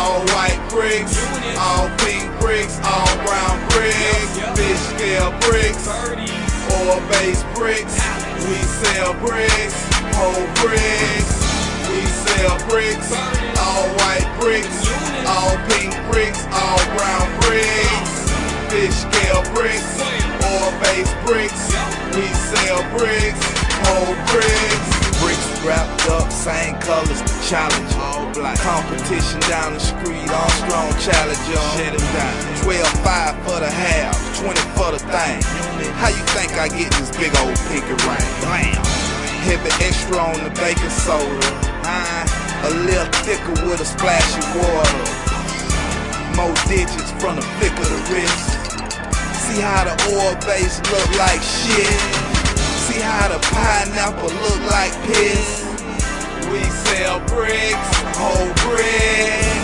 all white bricks, all pink bricks, all brown bricks, fish scale bricks, oil-based bricks. We sell bricks, whole bricks. We sell bricks, all white bricks, all pink bricks, all brown bricks, fish scale bricks, oil-based bricks. We sell bricks, whole bricks. Bricks wrapped up, same colors, challenge. All black. Competition down the street, Armstrong Challenger. Shut him down. 12.5 for the half, 20 for the thing. How you think I get this big old pinky ring? Blam. Heavy extra on the baking soda. A little thicker with a splash of water. More digits from the flick of the wrist. See how the oil base look like shit. See how the pineapple look like piss. We sell bricks, whole brick.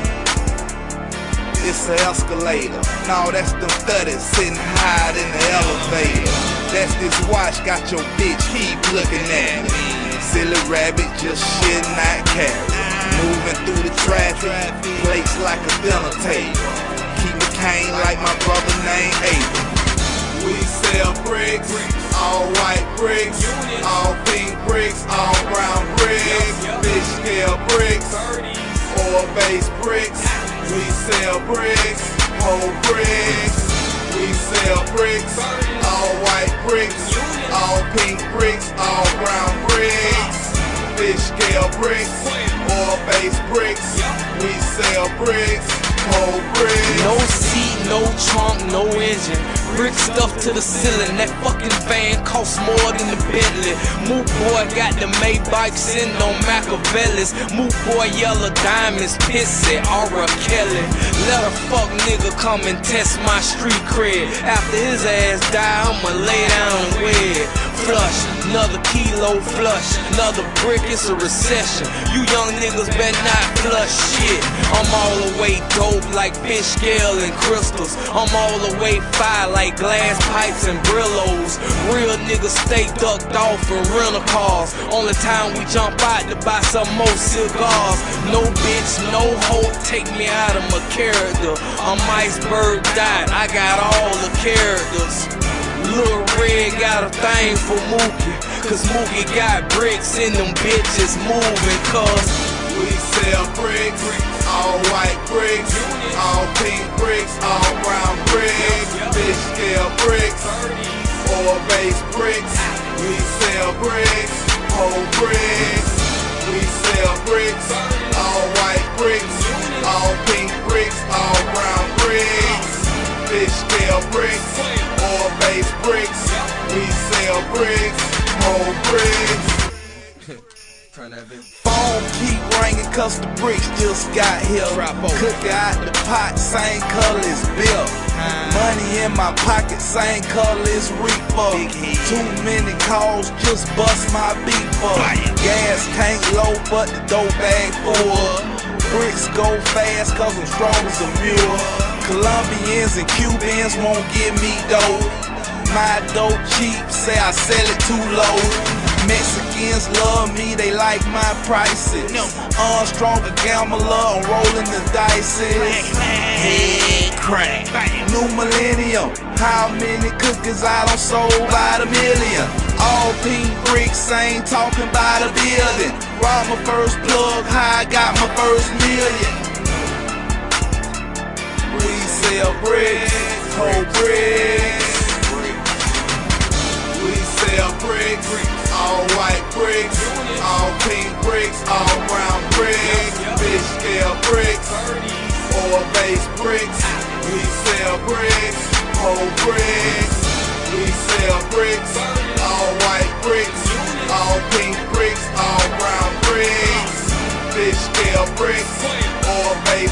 It's an escalator. No, that's them 30s sitting high in the elevator. That's this watch got your bitch keep looking at me. Silly rabbit just shit not carry. Moving through the traffic, plates like a dinner table. Keep a cane like my brother named Abel. We sell bricks, all white bricks, all pink bricks, all brown bricks, fish scale bricks, oil-based bricks. We sell bricks, whole bricks. We sell bricks, all white bricks, all pink bricks, all brown bricks, fish scale bricks, oil-based bricks. We sell bricks, whole bricks. No seat, no trunk, no engine. Brick stuffed to the ceiling. That fucking van costs more than the Bentley. Moot boy got the Maybach sitting on Machiavellis. Moot boy yellow diamonds, pissy, R. Kelly. Let a fuck nigga come and test my street cred. After his ass die, I'ma lay down and wed. Flush, another kilo flush, another brick, it's a recession. You young niggas better not flush shit. I'm all the way dope like fish scale and crystals. I'm all the way fire like glass pipes and Brillos. Real niggas stay ducked off in rental cars. Only time we jump out to buy some more cigars. No bitch, no hope, take me out of my character. I'm iceberg dot, I got all the characters. Lil Red got a thing for Mookie, cause Mookie got bricks in them bitches moving. Cause we sell bricks, all white bricks, all pink bricks, all brown bricks, fish scale bricks, oil-based bricks. We sell bricks, whole bricks. We sell bricks, all white bricks, all pink bricks, all brown bricks, fish scale bricks, oil-based bricks. We sell bricks, whole bricks. Phone keep ringing cause the bricks just got here. Cook out the pot, same color as Bill. Money in my pocket, same color as reefer. Too many calls, just bust my beeper. Gas tank low, but the dope bag full. Bricks go fast cause I'm strong as a mule. Colombians and Cubans won't give me dope. My dope cheap, say I sell it too low. Mexicans love me, they like my prices. Armstrong a gambler, I'm rolling the dices. Head crack. New millennium, how many cookies I done sold by the million? All pink bricks, ain't talking about a building. Robbed my first plug, how I got my first million. We sell bricks, whole bricks. We sell bricks, all white bricks, all pink bricks, all brown bricks, fish scale bricks, oil-based bricks. We sell bricks, whole bricks. We sell bricks, all white bricks, all pink bricks, all brown bricks, fish scale bricks, oil-based